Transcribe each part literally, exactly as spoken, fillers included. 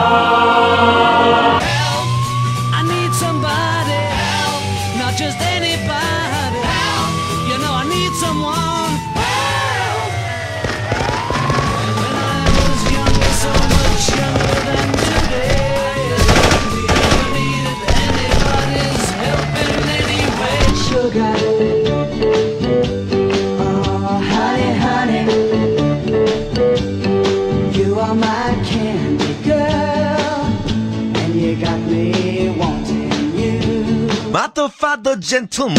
Help, I need somebody. Help, not just anybody. Help, you know I need someone. Help. When I was younger, so much younger than today, I never needed anybody's help in any way. Sugar. Motherfucker gentleman.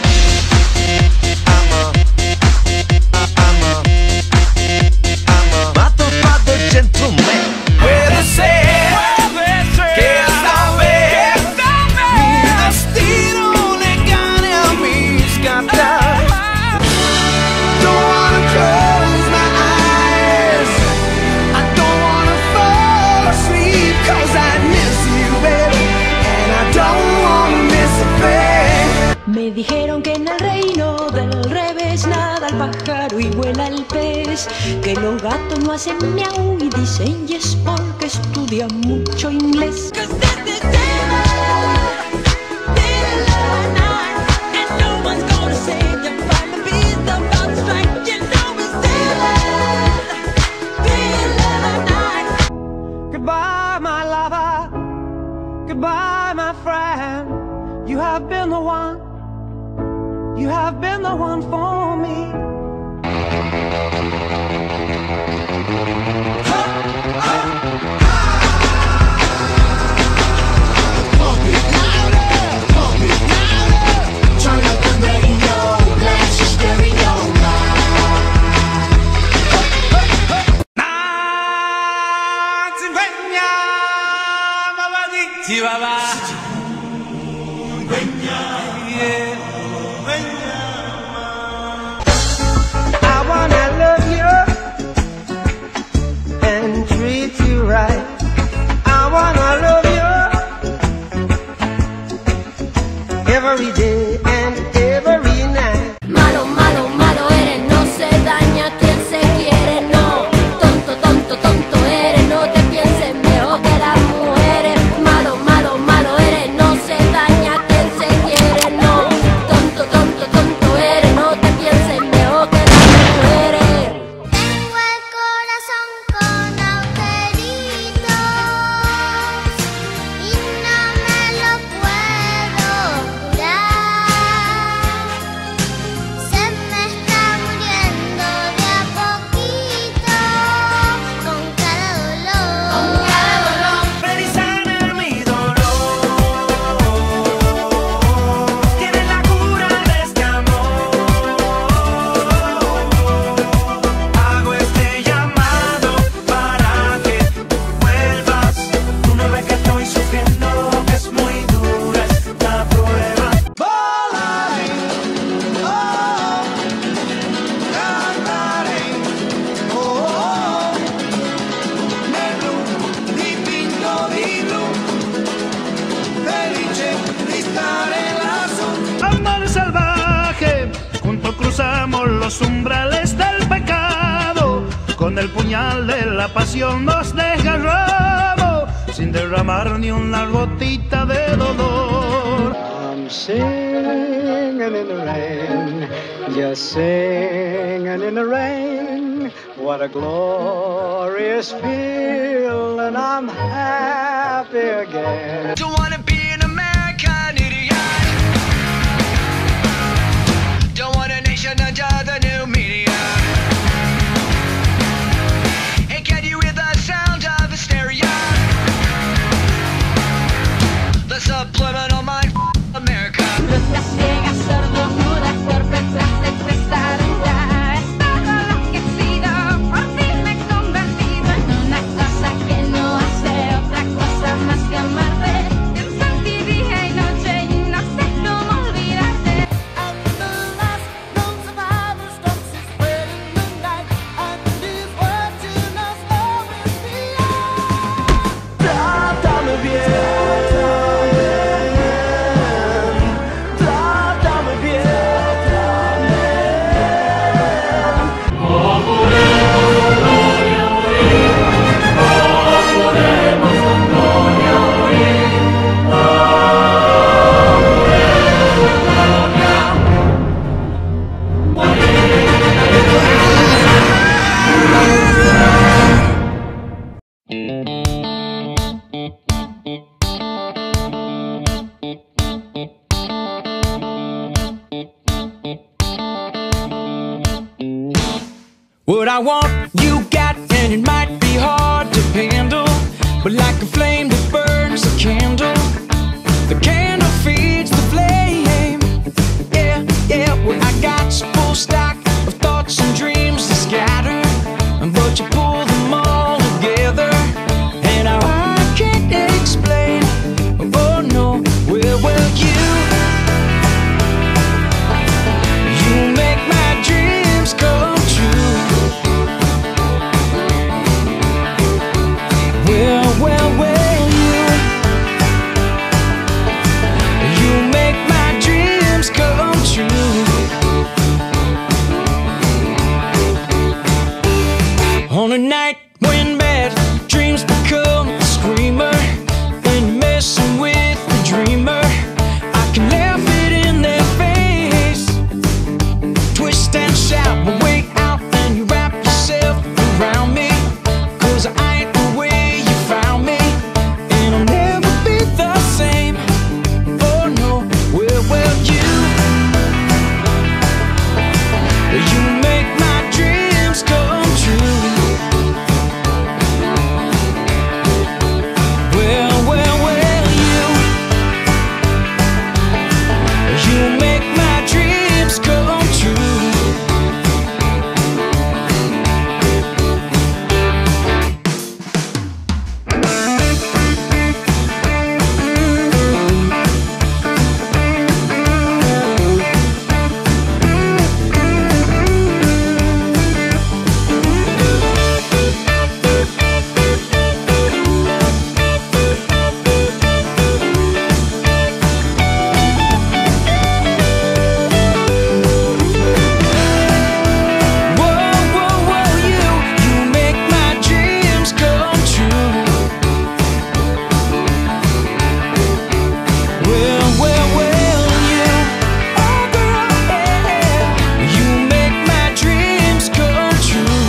I'm a, I'm a, I'm a motherfucker gentleman. Puede ser que esta vez mi destino le gane a mis gatas. Don't wanna close my eyes, I don't wanna fall asleep, cause I miss you, baby, and I don't wanna miss a thing. Me dijeron que en el reino del revés nada el pájaro y vuela el pez, que los gatos no hacen miau y dicen yes porque estudian mucho inglés. Goodbye, my lover. Goodbye, my friend. You have been the one. You have been the one for me. I wanna love you and treat you right. I wanna love you every day and every night. Malo, malo, malo eres, no se daña quien se quiere, no. Tonto, tonto, tonto eres, no te pienses mejor que las mujeres. Malo, malo, malo eres, no se daña quien se quiere, no. Tonto, tonto, tonto eres, no te pienses mejor que las mujeres. Tengo el corazón con agujeritos y no me lo puedo curar. Se me está muriendo de a poquito con cada dolor. Con cada dolor. Ven y sana mi dolor. Tienes la cura de este amor. Hago este llamado para que vuelvas. Tú no ves que estoy sufriendo, que es muy dura esta prueba. Volaré, oh, cantaré, oh, nel dipinto di blu, felice di stare lassù. Amor salvaje, juntos cruzamos los umbrales del pecado, con el puñal de la pasión nos desgarramos, sin derramar ni una gotita de dolor. I'm singing in the rain, just singing in the rain. What a glorious feeling, I'm happy again. Don't wanna be an American idiot. Don't want a nation under the new media. And can you hear the sound of hysteria? The subliminal mind f- America. Las ciegas, sordos, mudas, torpes, las expresaron ya. Es todo lo que he sido, por ti me he convertido en una cosa que no hace otra cosa más que amarte. What I want, you got, and it might be hard to handle, but like a flame that burns a candle, the candle feeds the flame. Yeah, yeah, well I got a full stock of thoughts and dreams that scatter, but you pull them all together, and I can't explain. Oh no, well, well, you, you make my dreams come true. Well, well, well, you, you make my dreams come true. On a night when bad dreams become a screamer, and you're messing with the dreamer, I can laugh it in their face, twist and shout my way out, and you wrap yourself around me, 'cause I ain't the way you found me, and I'll never be the same. Oh no, well, well, you, you make my dreams come true. Well, well, well, you, you make my dreams come true. Whoa, whoa, whoa, you, you make my dreams come true. Well, well, well, you, oh girl, yeah, you make my dreams come true.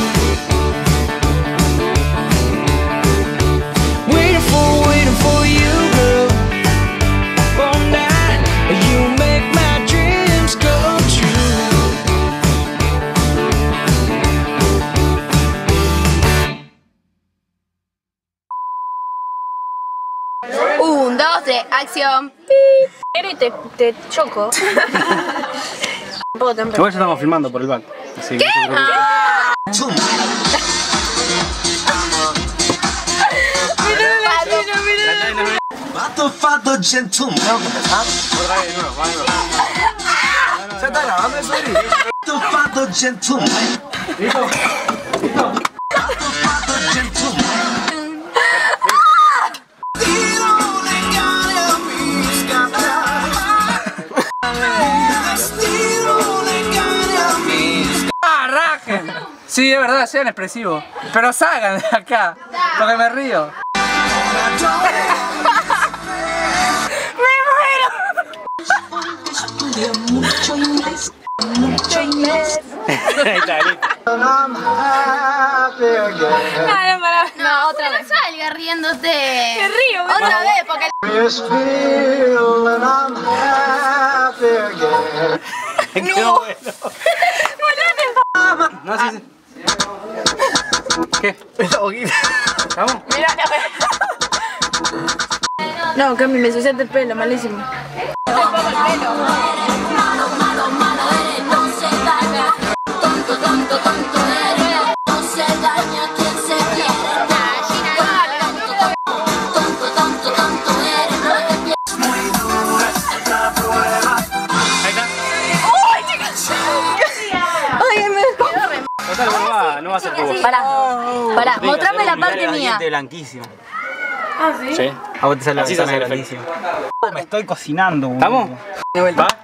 Waiting for, waiting for you, girl, all night. You make my dreams come true. Un, dos, tres, acción. Y te, te choco. Tampoco te Igual ya estamos filmando por el back. Así que no se preocupen. Fatto fatto gentleman. Ya está grabando eso, Eri. Fatto fatto gentleman. Fatto fatto gentleman. Stilo legale mi scappa. Stilo legale mi ¡Ah, rajen! Sí, es verdad, sean expresivos. Pero salgan de acá, porque me río. Mucho inglés, mucho inglés. Ahí está, listo. I'm happy again. No, otra vez. Salga riéndote. Me río, me Otra vez, porque This feeling, I'm happy again. Qué bueno. No, sí, sí. ¿Qué? Esta boquita. ¿Vamos? Mira, no, Cami, me ensuciaste el pelo, malísimo. malo, malo, malo eres, no se daña. Tonto, tonto, tonto eres, no se daña quien se quiere. Tonto, tonto, tonto eres, no te pierdas. Muy dura esta prueba. Ahí está. ¡Ay, chicas! ¡Ay, me Total, no va, no va a ser tu voz. Pará, pará, mostrame la parte Dale, mía. diente blanquísimo. ¿Ah, sí? Sí. A vos te sale la ventana blanquísima. Me estoy cocinando. ¿Estamos? De vuelta. ¿Va?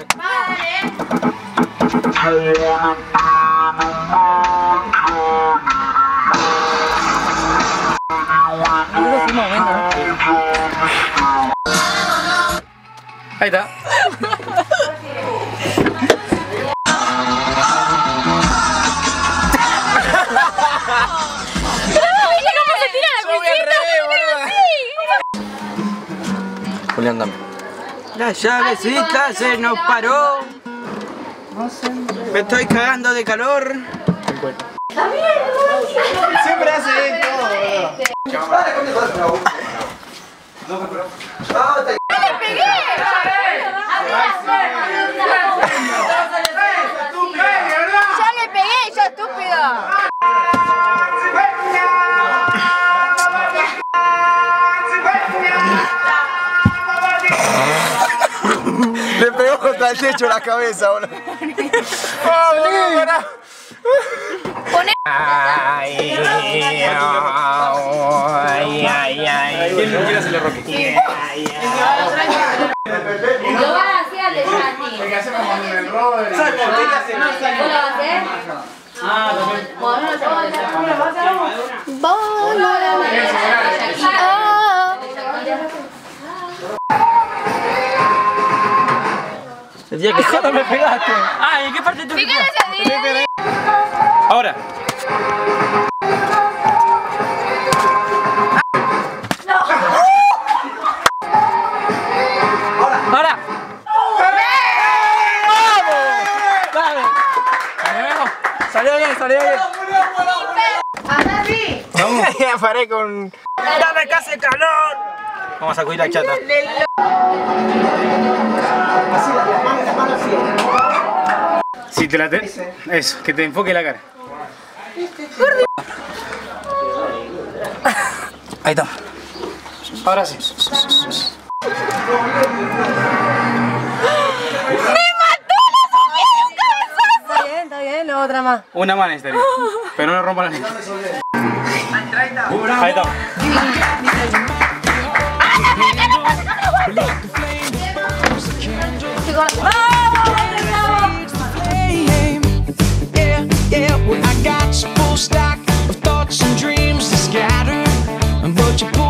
Ahí está. Julián, dame. La llavecita se nos paró. Me estoy cagando de calor. Siempre hace esto, boludo. ¡Ya le pegué! ¡Ya le pegué, ya estúpido! Le pegó contra el techo la cabeza, boludo. ¡Oh, boludo, pará! Ay, ay, ay, ay. ¿Quién no quiere hacerle Rocky? Lo van a hacer al de Santi. ¿Qué hacemos con el Robert? ¿Vos lo vas a hacer? Ah, también. Bueno, no lo hacemos. Decía que ¿cuándo me pegaste? Ah, ¿en qué parte tú? Ahora. Ahora. ¡Vamos! ¡Dale! Salió bien, salió bien. Vamos. Ya paré con... ¡Dame que hace calor! Vamos a sacudir la chata. Si te la te... Eso, que te enfoque la cara. Ahí está. Ahora sí. Está bien, está bien, luego otra más. Una mano estaría. Pero no le rompa la niña. Ahí está. Yeah, well, I got a full stack of thoughts and dreams to scatter, but you